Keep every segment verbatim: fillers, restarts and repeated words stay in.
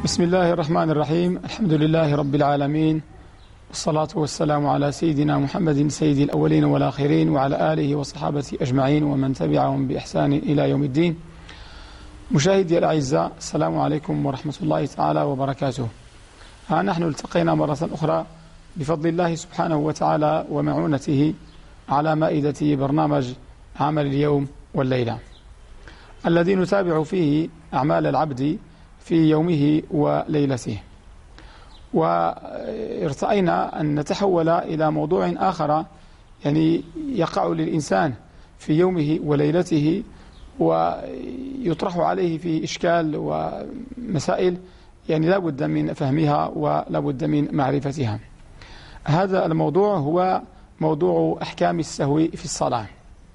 بسم الله الرحمن الرحيم. الحمد لله رب العالمين، والصلاة والسلام على سيدنا محمد سيد الأولين والآخرين، وعلى آله وصحابته أجمعين ومن تبعهم بإحسان إلى يوم الدين. مشاهدي الأعزاء، السلام عليكم ورحمة الله تعالى وبركاته. ها نحن التقينا مرة أخرى بفضل الله سبحانه وتعالى ومعونته على مائدة برنامج عمل اليوم والليلة، الذي نتابع فيه أعمال العبد في يومه وليلته. وارتأينا أن نتحول إلى موضوع آخر يعني يقع للإنسان في يومه وليلته، ويطرح عليه في إشكال ومسائل يعني لا بد من فهمها ولا بد من معرفتها. هذا الموضوع هو موضوع أحكام السهو في الصلاة،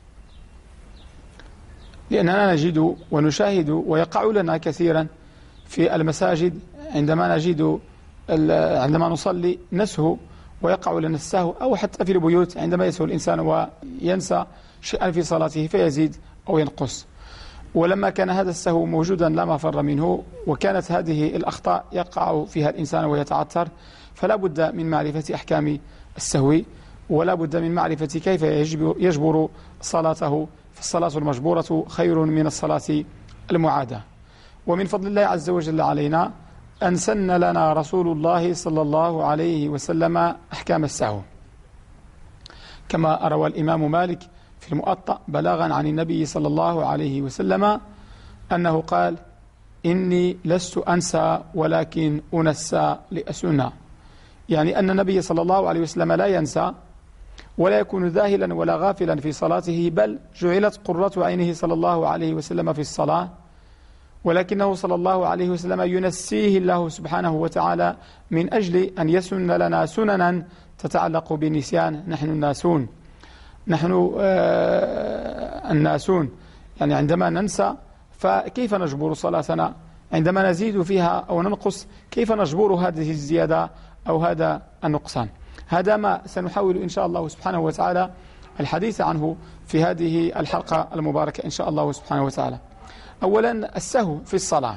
لأننا نجد ونشاهد ويقع لنا كثيرا في المساجد عندما نجد عندما نصلي نسهو ويقع لنا السهو، أو حتى في البيوت عندما يسهو الإنسان وينسى شيئا في صلاته فيزيد أو ينقص. ولما كان هذا السهو موجودا لا مفر منه، وكانت هذه الأخطاء يقع فيها الإنسان ويتعثر، فلا بد من معرفة أحكام السهو، ولا بد من معرفة كيف يجبر صلاته، فالصلاة المجبورة خير من الصلاة المعادة. ومن فضل الله عز وجل علينا أن سن لنا رسول الله صلى الله عليه وسلم أحكام السهو، كما روى الإمام مالك في المؤطأ بلاغا عن النبي صلى الله عليه وسلم أنه قال: إني لست أنسى ولكن أنسى لأسنى، يعني أن النبي صلى الله عليه وسلم لا ينسى ولا يكون ذاهلا ولا غافلا في صلاته، بل جعلت قرة عينه صلى الله عليه وسلم في الصلاة، ولكنه صلى الله عليه وسلم ينسيه الله سبحانه وتعالى من أجل أن يسن لنا سننا تتعلق بالنسيان. نحن الناسون، نحن آه الناسون، يعني عندما ننسى فكيف نجبر صلاتنا؟ عندما نزيد فيها أو ننقص كيف نجبر هذه الزيادة أو هذا النقصان؟ هذا ما سنحاول إن شاء الله سبحانه وتعالى الحديث عنه في هذه الحلقة المباركة إن شاء الله سبحانه وتعالى. أولا، السهو في الصلاة.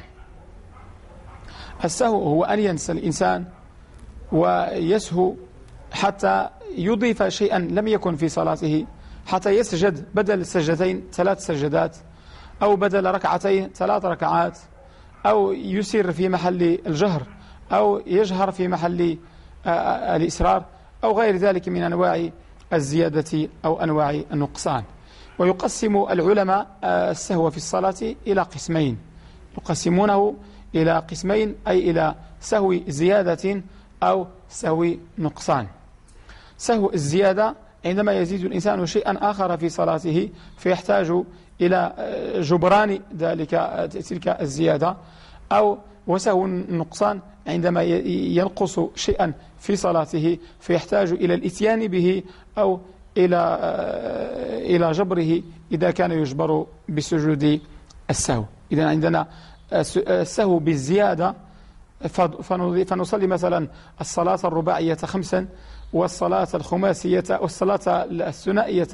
السهو هو أن ينسى الإنسان ويسهو حتى يضيف شيئا لم يكن في صلاته، حتى يسجد بدل سجدتين ثلاث سجدات، أو بدل ركعتين ثلاث ركعات، أو يسر في محل الجهر، أو يجهر في محل الإسرار، أو غير ذلك من أنواع الزيادة أو أنواع النقصان. ويقسم العلماء السهو في الصلاة إلى قسمين، يقسمونه إلى قسمين، أي إلى سهو زيادة أو سهو نقصان. سهو الزيادة عندما يزيد الإنسان شيئا آخر في صلاته فيحتاج إلى جبران ذلك تلك الزيادة، أو وسهو النقصان عندما ينقص شيئا في صلاته فيحتاج إلى الإتيان به أو إلى إلى جبره إذا كان يجبر بسجود السهو. إذا عندنا السهو بالزيادة، فنصلي مثلا الصلاة الرباعية خمسا، والصلاة الخماسية والصلاة الثنائية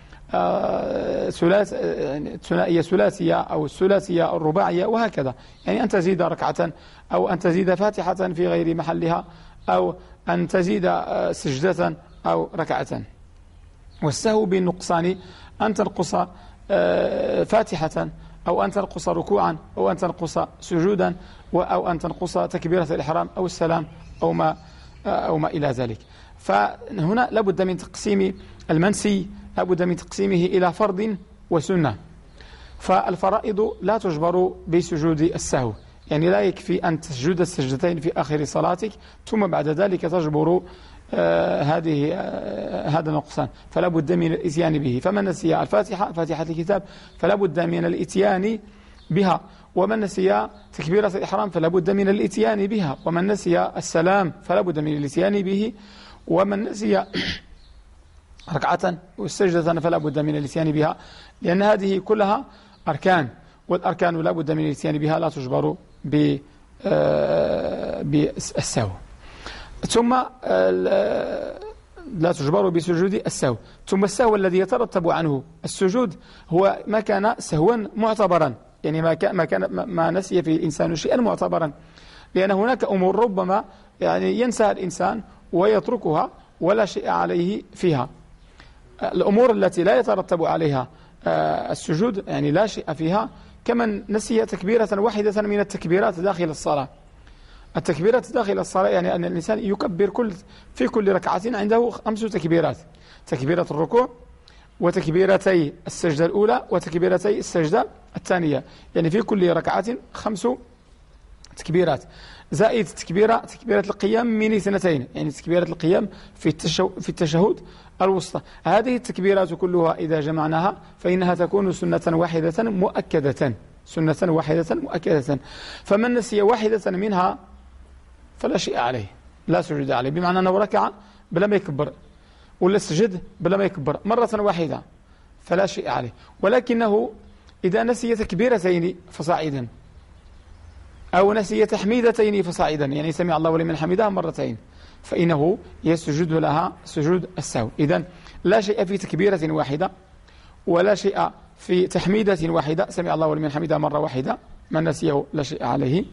ثنائية ثلاثية أو الثلاثية الرباعية، وهكذا. يعني أن تزيد ركعة، أو أن تزيد فاتحة في غير محلها، أو أن تزيد سجدة أو ركعة. والسهو بالنقصان أن تنقص فاتحة، أو أن تنقص ركوعا، أو أن تنقص سجودا، أو أن تنقص تكبيرة الإحرام أو السلام أو ما أو ما إلى ذلك. فهنا لابد من تقسيم المنسي، لابد من تقسيمه إلى فرض وسنة. فالفرائض لا تجبر بسجود السهو، يعني لا يكفي أن تسجد السجدتين في آخر صلاتك ثم بعد ذلك تجبر آه هذه آه هذا النقصان، فلا بد من الاتيان به. فمن نسي الفاتحة فاتحة الكتاب فلا بد من الاتيان بها، ومن نسي تكبيرة الإحرام فلا بد من الاتيان بها، ومن نسي السلام فلا بد من الاتيان به، ومن نسي ركعة والسجدة فلا بد من الاتيان بها، لأن هذه كلها أركان، والأركان لا بد من الاتيان بها، لا تجبر بالسهو. ثم لا تجبر بسجود السهو. ثم السهو الذي يترتب عنه السجود هو ما كان سهوا معتبرا، يعني ما كان ما, كان ما نسي في الإنسان شيئا معتبرا، لأن هناك أمور ربما يعني ينسى الإنسان ويتركها ولا شيء عليه فيها. الأمور التي لا يترتب عليها السجود يعني لا شيء فيها، كمن نسي تكبيرة واحدة من التكبيرات داخل الصلاة. التكبيرات داخل الصلاة يعني أن الإنسان يكبر كل في كل ركعة عنده خمس تكبيرات: تكبيرة الركوع، وتكبيرتي السجدة الأولى، وتكبيرتي السجدة الثانية، يعني في كل ركعة خمس تكبيرات، زائد تكبيرة تكبيرة القيام من اثنتين، يعني تكبيرة القيام في التشهد في التشهد الوسطى. هذه التكبيرات كلها إذا جمعناها فإنها تكون سنة واحدة مؤكدة، سنة واحدة مؤكدة. فمن نسي واحدة منها فلا شيء عليه، لا سجد عليه، بمعنى أنه ركع بلا ما يكبر، ولا سجد بلا ما يكبر مرة واحدة فلا شيء عليه. ولكنه إذا نسي تكبيرتين فصاعدا، أو نسي تحميدتين فصاعدا، يعني سمع الله ولمن حمده مرتين، فإنه يسجد لها سجود السهو. إذن لا شيء في تكبيرة واحدة، ولا شيء في تحميدة واحدة، سمع الله ولمن حمده مرة واحدة، من نسيه لا شيء عليه.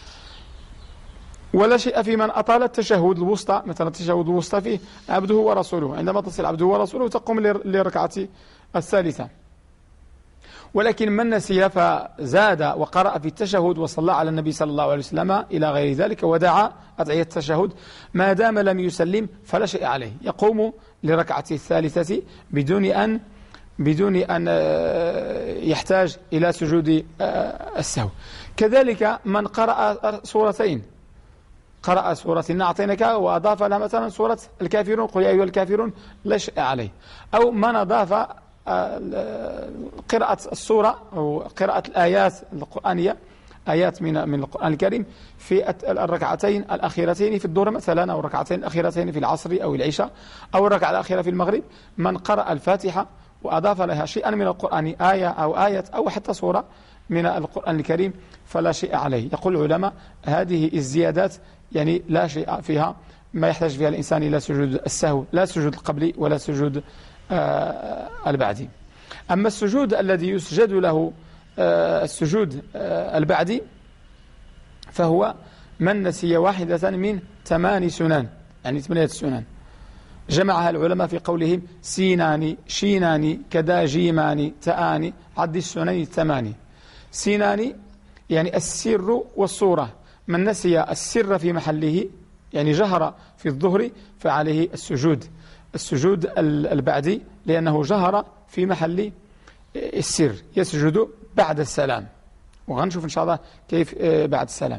ولا شيء في من أطال التشهد الوسطى، مثلا التشهد الوسطى فيه عبده ورسوله، عندما تصل عبده ورسوله تقوم لركعة الثالثة. ولكن من نسي فزاد وقرأ في التشهد وصلى على النبي صلى الله عليه وسلم إلى غير ذلك ودعا أدعية التشهد، ما دام لم يسلم فلا شيء عليه، يقوم لركعة الثالثة بدون أن بدون أن يحتاج إلى سجود السهو. كذلك من قرأ سورتين، قرأ سورة إنا أعطيناك وأضاف لها مثلا سورة الكافرون، قل يا أيها الكافرون، لا شيء عليه. أو من أضاف قراءة السورة أو قراءة الآيات القرآنية، آيات من من القرآن الكريم في الركعتين الأخيرتين في الظهر مثلا، أو الركعتين الأخيرتين في العصر أو العشاء، أو الركعة الأخيرة في المغرب، من قرأ الفاتحة وأضاف لها شيئا من القرآن، آية أو آية أو حتى سورة من القرآن الكريم، فلا شيء عليه. يقول العلماء هذه الزيادات يعني لا شيء فيها، ما يحتاج فيها الإنسان إلى سجود السهو، لا سجود القبلي ولا سجود آه البعدي. أما السجود الذي يسجد له آه السجود آه البعدي فهو من نسي واحدة من ثمان سنن، يعني ثمانية سنن جمعها العلماء في قولهم سينان شينان كذا جيمان تآن عد السنن الثماني. سينان يعني السر والصورة، من نسي السر في محله يعني جهر في الظهر فعليه السجود السجود البعدي، لأنه جهر في محل السر، يسجد بعد السلام، وغنشوف إن شاء الله كيف بعد السلام.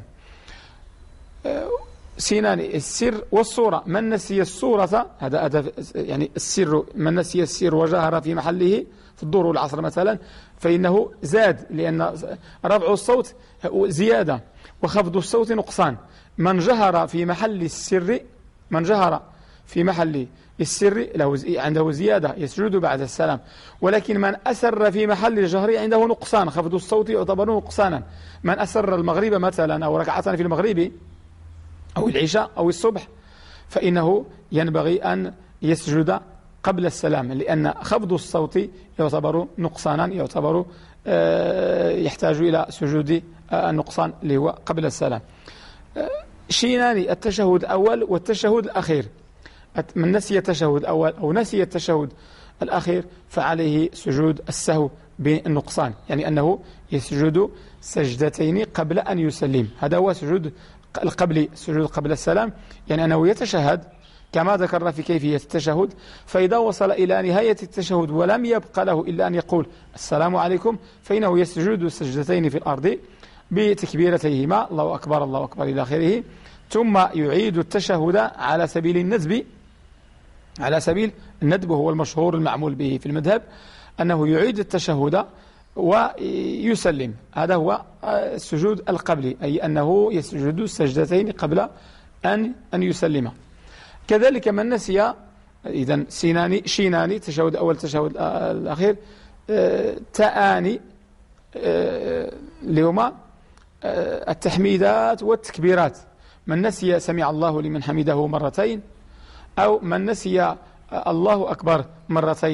سينان السر والصورة، من نسي الصورة هذا أدى يعني السر، من نسي السر وجهر في محله في الظهر والعصر مثلا فإنه زاد، لأن رفع الصوت زيادة وخفض الصوت نقصان. من جهر في محل السر من جهر في محل السر له عنده زيادة يسجد بعد السلام. ولكن من أسر في محل الجهر عنده نقصان، خفض الصوت يعتبر نقصانا. من أسر المغرب مثلا أو ركعة في المغرب أو العشاء أو الصبح فإنه ينبغي أن يسجد قبل السلام، لأن خفض الصوت يعتبر نقصانا، يعتبر يحتاج إلى سجود النقصان اللي هو قبل السلام. شينان التشهد الأول والتشهد الأخير، من نسي التشهد الأول أو نسي التشهد الأخير فعليه سجود السهو بالنقصان، يعني أنه يسجد سجدتين قبل أن يسلم. هذا هو سجود القبلي، السجود قبل السلام، يعني أنه يتشهد كما ذكرنا في كيفية التشهد، فإذا وصل إلى نهاية التشهد ولم يبقى له إلا أن يقول السلام عليكم فإنه يسجد سجدتين في الأرض بتكبيرتيهما الله أكبر الله أكبر إلى آخره، ثم يعيد التشهد على سبيل الندب، على سبيل الندب هو المشهور المعمول به في المذهب، أنه يعيد التشهد ويسلم. هذا هو السجود القبلي، أي أنه يسجد السجدتين قبل أن أن يسلم. كذلك من نسي إذن سيناني شيناني تشهد الأول تشهد الأخير، تآني اللي هما التحميدات والتكبيرات، من نسي سمع الله لمن حمده مرتين، أو من نسي الله أكبر مرتين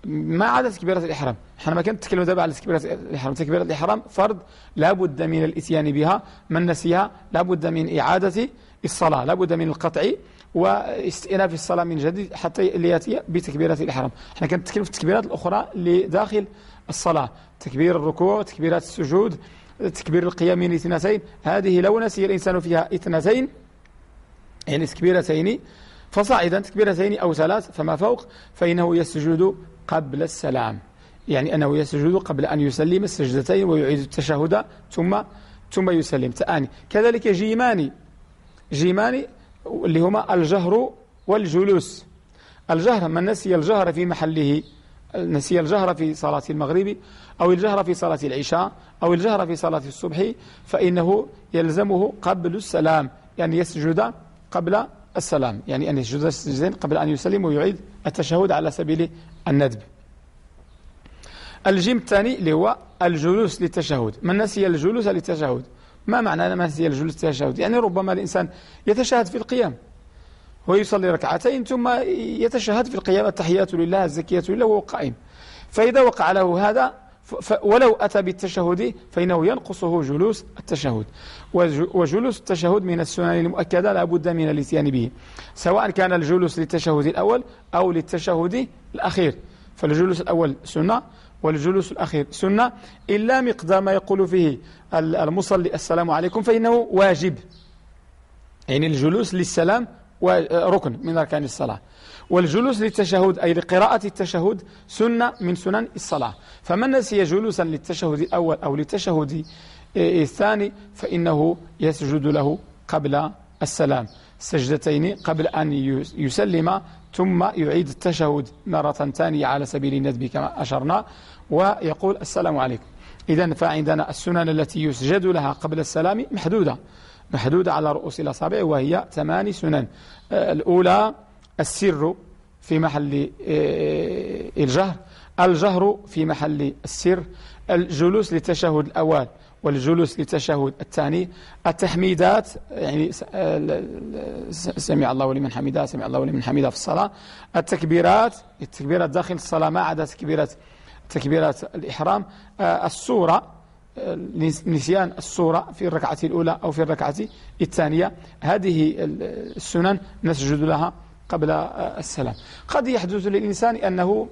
ما عدا تكبيرة الإحرام. احنا ما كنت نتكلم دابا على تكبيرة الإحرام. تكبيرة الإحرام فرض لا بد من الإتيان بها، من نسيها لا بد من إعادة الصلاة، لا بد من القطع واستئناف الصلاة من جديد حتى ليأتي بتكبيرة الإحرام. احنا كنتكلم في التكبيرات الأخرى لداخل الصلاة، تكبير الركوع، تكبيرات السجود، تكبير القيام من اثنتين، هذه لو نسي الإنسان فيها اثنتين يعني تكبيرتين فصاعدا، تكبيرتين أو ثلاث فما فوق، فإنه يسجد قبل السلام، يعني أنه يسجد قبل أن يسلم السجدتين ويعيد التشهد ثم ثم يسلم تآني. كذلك جيمان جيمان اللي هما الجهر والجلوس. الجهر من نسي الجهر في محله، نسي الجهر في صلاة المغرب أو الجهر في صلاة العشاء أو الجهر في صلاة الصبح، فإنه يلزمه قبل السلام، يعني يسجد قبل السلام، يعني أن يسجد السجدين قبل أن يسلم ويعيد التشهد على سبيل الندب. الجيم الثاني اللي هو الجلوس للتشهد. من نسي الجلوس للتشهد، ما معنى من نسي الجلوس للتشهد؟ يعني ربما الإنسان يتشهد في القيام ويصلي ركعتين ثم يتشهد في القيام التحيات لله الزكية لله وهو قائم، فإذا وقع له هذا ولو أتى بالتشهد فإنه ينقصه جلوس التشهد. وجلوس التشهد من السنن المؤكدة لا بد من الاتيان به، سواء كان الجلوس للتشهد الأول أو للتشهد الأخير، فالجلوس الأول سنة والجلوس الأخير سنة، إلا مقدار ما يقول فيه المصلي السلام عليكم فإنه واجب، يعني الجلوس للسلام ركن من أركان الصلاة، والجلوس للتشهد أي لقراءة التشهد سنة من سنن الصلاة. فمن نسي جلوسا للتشهد الأول أو للتشهد الثاني فإنه يسجد له قبل السلام سجدتين قبل أن يسلم، ثم يعيد التشهد مرة ثانية على سبيل الندب كما أشرنا ويقول السلام عليكم. إذن فعندنا السنن التي يسجد لها قبل السلام محدودة محدودة على رؤوس الأصابع، وهي ثمان سنن. الأولى السر في محل الجهر، الجهر في محل السر، الجلوس للتشهد الأول والجلوس للتشهد الثاني، التحميدات يعني سمع الله لمن حمده، سمع الله لمن حمده في الصلاة، التكبيرات التكبيرات داخل الصلاة ما عدا تكبيرات تكبيرات الإحرام، السورة نسيان السورة في الركعة الأولى أو في الركعة الثانية، هذه السنن نسجد لها قبل السلام. قد يحدث للإنسان أنه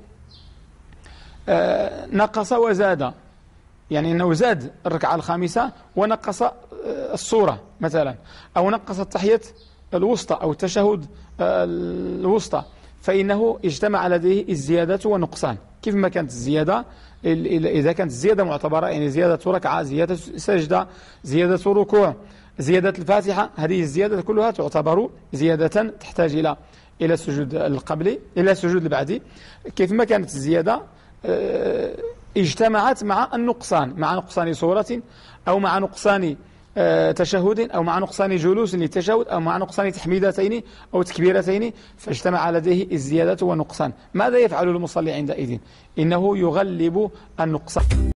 نقص وزاد، يعني أنه زاد الركعة الخامسة ونقص السورة مثلا، أو نقص التحية الوسطى أو التشهد الوسطى، فإنه اجتمع لديه الزيادة والنقصان. كيف ما كانت الزيادة، إذا كانت الزيادة معتبرة يعني زيادة ركعة، زيادة سجدة، زيادة ركوع، زيادة الفاتحة، هذه الزيادة كلها تعتبر زيادة تحتاج إلى إلى السجود القبلي إلى السجود البعدي. كيف ما كانت الزيادة اجتمعت مع النقصان، مع نقصان صورة أو مع نقصان تشهد أو مع نقصان جلوس للتشهد أو مع نقصان تحميدتين أو تكبيرتين، فاجتمع لديه الزيادة والنقصان. ماذا يفعل المصلي عندئذ؟ إنه يغلب النقصان.